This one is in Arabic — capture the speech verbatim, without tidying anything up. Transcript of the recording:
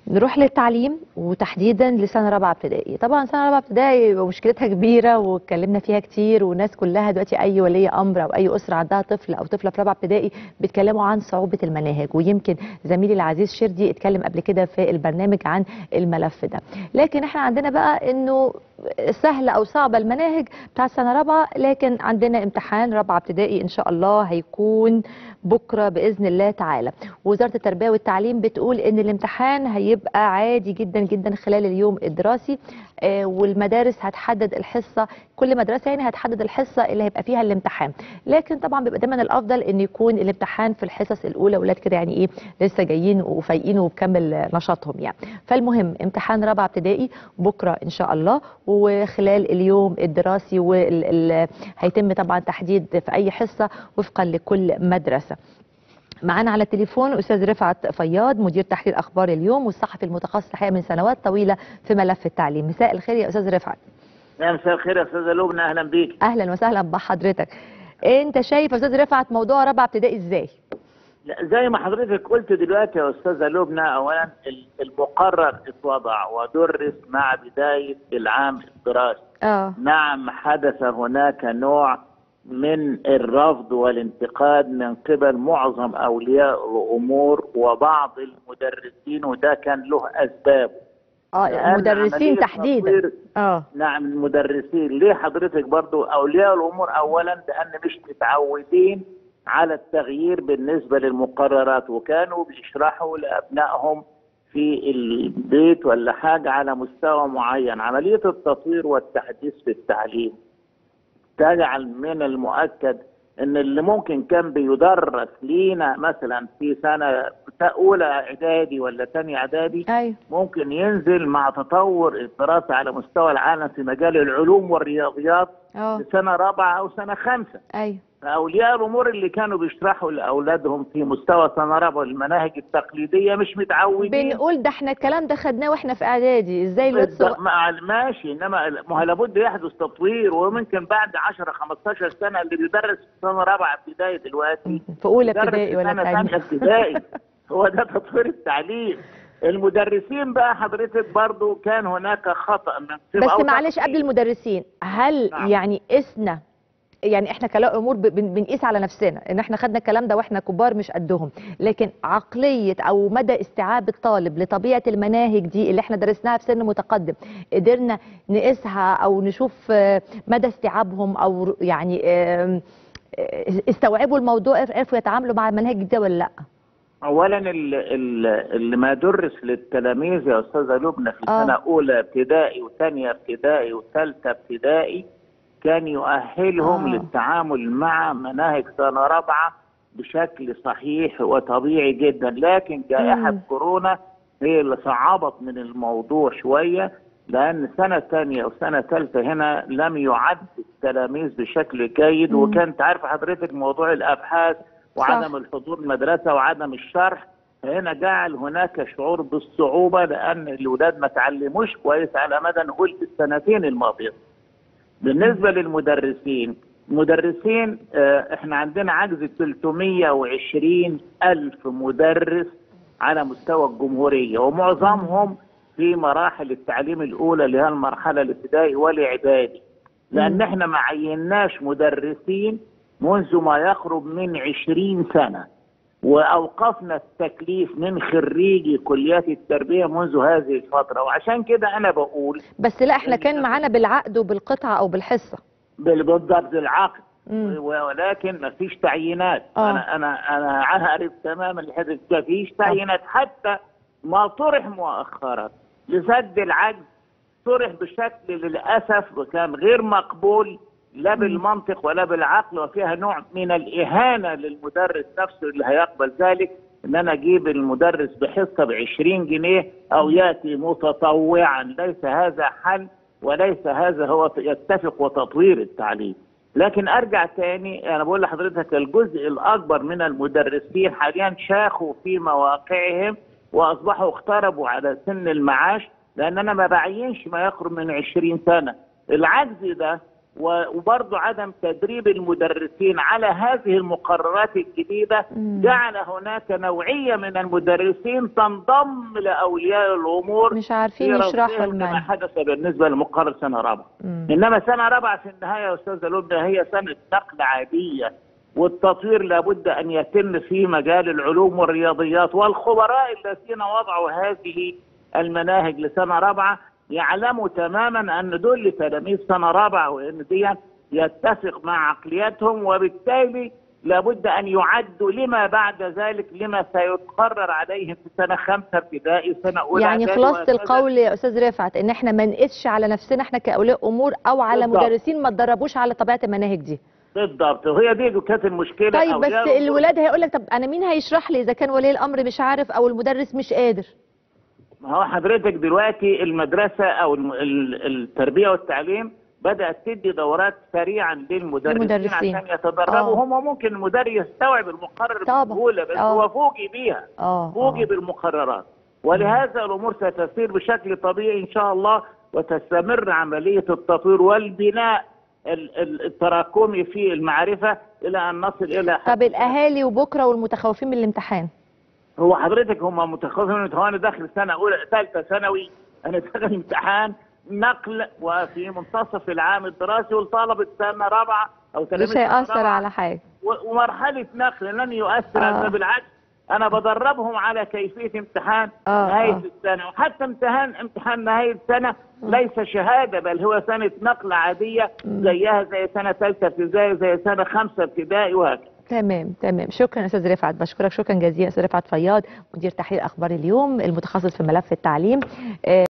نروح للتعليم وتحديدا لسنه رابعه ابتدائي. طبعا سنه رابعه ابتدائي مشكلتها كبيره واتكلمنا فيها كتير، والناس كلها دلوقتي اي ولي امر او اي اسره عندها طفل او طفله في رابعه ابتدائي بيتكلموا عن صعوبه المناهج، ويمكن زميلي العزيز شردي اتكلم قبل كده في البرنامج عن الملف ده. لكن احنا عندنا بقى انه سهله او صعبه المناهج بتاع سنه رابعه، لكن عندنا امتحان رابعه ابتدائي ان شاء الله هيكون بكره باذن الله تعالى. وزاره التربيه والتعليم بتقول ان الامتحان هيبقى عادي جدا جدا خلال اليوم الدراسي، آه والمدارس هتحدد الحصه، كل مدرسه يعني هتحدد الحصه اللي هيبقى فيها الامتحان. لكن طبعا بيبقى دايما الافضل ان يكون الامتحان في الحصص الاولى، اولاد كده يعني ايه لسه جايين وفايقين وبكمل نشاطهم يعني. فالمهم امتحان رابعه ابتدائي بكره ان شاء الله، وخلال اليوم الدراسي وهيتم طبعا تحديد في اي حصه وفقا لكل مدرسه. معانا على التليفون استاذ رفعت فياض مدير تحرير اخبار اليوم والصحفي المتخصص الحقيقه من سنوات طويله في ملف التعليم. مساء الخير يا استاذ رفعت. يا مساء الخير يا استاذه لبنى، اهلا بيك. اهلا وسهلا بحضرتك. انت شايف يا استاذ رفعت موضوع رابعه ابتدائي ازاي؟ لا زي ما حضرتك قلت دلوقتي يا استاذه لبنى، اولا المقرر اتوضع ودرس مع بدايه العام الدراسي. اه نعم حدث هناك نوع من الرفض والانتقاد من قبل معظم اولياء الامور وبعض المدرسين، وده كان له اسبابه. اه المدرسين تحديدا. اه نعم المدرسين. ليه حضرتك؟ برضو اولياء الامور اولا لان مش متعودين على التغيير بالنسبه للمقررات، وكانوا بيشرحوا لابنائهم في البيت ولا حاجه على مستوى معين. عمليه التطوير والتحديث في التعليم تجعل من المؤكد ان اللي ممكن كان بيدرس لينا مثلا في سنه اولى اعدادي ولا ثانيه اعدادي أيوة. ممكن ينزل مع تطور الدراسه على مستوى العالم في مجال العلوم والرياضيات في سنه رابعه او سنه خامسه. ايوه فاولياء الامور اللي كانوا بيشرحوا لاولادهم في مستوى سنه رابعه المناهج التقليديه مش متعودين. بنقول ده احنا الكلام ده خدناه واحنا في اعدادي، ازاي الواد ماشي، انما ما لابد يحدث تطوير، وممكن بعد عشرة خمستاشر سنه اللي بيدرس في سنه رابعه ابتدائي دلوقتي في اولى ابتدائي ولا ثانيه ابتدائي. هو ده تطوير التعليم. المدرسين بقى حضرتك برضو كان هناك خطأ من بس معلش قبل المدرسين، هل نعم. يعني قسنا، يعني احنا كلاء امور بنقيس على نفسنا ان احنا خدنا الكلام ده واحنا كبار مش قدهم، لكن عقليه او مدى استيعاب الطالب لطبيعه المناهج دي اللي احنا درسناها في سن متقدم قدرنا نقيسها او نشوف مدى استيعابهم او يعني استوعبوا الموضوع، عرفوا يتعاملوا مع المناهج دي ولا لا؟ اولا اللي ما درس للتلاميذ يا استاذه لبنى في آه. سنه اولى ابتدائي وثانيه ابتدائي وثالثه ابتدائي كان يؤهلهم آه. للتعامل مع مناهج سنه رابعه بشكل صحيح وطبيعي جدا. لكن جائحه مم. كورونا هي اللي صعبت من الموضوع شويه، لان سنه ثانيه وسنه ثالثه هنا لم يعد التلاميذ بشكل جيد. مم. وكانت عارفه حضرتك موضوع الابحاث وعدم صح. الحضور المدرسه وعدم الشرح، هنا جعل هناك شعور بالصعوبه لان الاولاد ما تعلموش كويس على مدى نقول السنتين الماضيه. بالنسبه للمدرسين، المدرسين اه احنا عندنا عجز ثلاثمائة وعشرين ألف مدرس على مستوى الجمهوريه، ومعظمهم في مراحل التعليم الاولى اللي هي المرحله الابتدائي والاعدادي، لان احنا ما عيناش مدرسين منذ ما يقرب من عشرين سنة، وأوقفنا التكليف من خريجي كليات التربية منذ هذه الفترة. وعشان كده أنا بقول بس لا احنا كان معانا بالعقد وبالقطعة أو بالحصة بالضبط العقد، ولكن ما فيش تعيينات. آه. أنا أنا أنا عارف تماما الحدث ما فيش تعيينات. آه. حتى ما طرح مؤخرا لسد العجز طرح بشكل للأسف وكان غير مقبول لا بالمنطق ولا بالعقل، وفيها نوع من الإهانة للمدرس نفسه اللي هيقبل ذلك، ان انا اجيب المدرس بحصة بعشرين جنيه او يأتي متطوعا. ليس هذا حل وليس هذا هو يتفق وتطوير التعليم. لكن ارجع تاني، انا بقول لحضرتك الجزء الاكبر من المدرسين حاليا شاخوا في مواقعهم واصبحوا اقتربوا على سن المعاش، لان انا ما بعينش ما يقرب من عشرين سنة. العجز ده وبرضه عدم تدريب المدرسين على هذه المقررات الجديدة مم. جعل هناك نوعية من المدرسين تنضم لأولياء الأمور مش عارفين يشرحوا كما المنهج. حدث بالنسبة لمقرر سنة رابعة. مم. إنما سنة رابعة في النهاية يا أستاذة لبنى هي سنة نقل عادية، والتطوير لابد أن يتم في مجال العلوم والرياضيات، والخبراء الذين وضعوا هذه المناهج لسنة رابعة يعلموا تماما أن دول تلاميذ سنة رابعة، وأن دي يتفق مع عقلياتهم، وبالتالي لابد أن يعدوا لما بعد ذلك، لما سيتقرر عليهم في سنة خمسة ابتدائي سنة أولى. يعني خلاصة القول يا أستاذ رفعت إن إحنا ما نقيسش على نفسنا إحنا كأولياء أمور أو على بالضبط. مدرسين ما اتدربوش على طبيعة المناهج دي. بالضبط، وهي دي كانت المشكلة. طيب بس أولياء الولاد هيقول لك طب أنا مين هيشرح لي إذا كان ولي الأمر مش عارف أو المدرس مش قادر؟ ما هو حضرتك دلوقتي المدرسة أو الم- ال- التربية والتعليم بدأت تدي دورات سريعا للمدرسين المدرسين. عشان يتدربوا. آه. هم ممكن المدرس يستوعب المقرر طبعا. بسهولة، بس آه. هو فوجئ بيها، آه فوجئ آه. بالمقررات، ولهذا الأمور ستسير بشكل طبيعي إن شاء الله، وتستمر عملية التطوير والبناء ال- ال- التراكمي في المعرفة إلى أن نصل إلى حد. طب الأهالي وبكرة والمتخوفين من الامتحان؟ هو حضرتك هم متخوفين من الامتحان، داخل سنه اولى ثالثه ثانوي، انا داخل امتحان نقل وفي منتصف العام الدراسي، والطلبه سنه رابعه او مش هيأثر على حاجة. و- ومرحله نقل لن يؤثر. آه. آه. بالعكس انا بدربهم على كيفيه امتحان آه. نهايه آه. السنه، وحتى امتحان امتحان نهايه السنه ليس شهاده، بل هو سنه نقل عاديه زيها زي سنه ثالثه ابتدائي، زي سنه خمسه ابتدائي، وهكذا. تمام تمام. شكرا استاذ رفعت، بشكرك شكرا جزيلا استاذ رفعت فياض، مدير تحرير اخبار اليوم المتخصص في ملف التعليم.